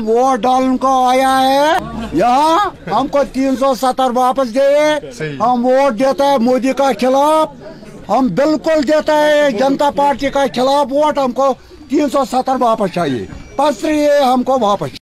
Vote डालने को आया है यहाँ, हमको 370 वापस दे। हम वोट देता है मोदी का खिलाफ, हम बिल्कुल देता है जनता पार्टी का खिलाफ वोट। हमको 370 वापस चाहिए, 5 हमको वापस।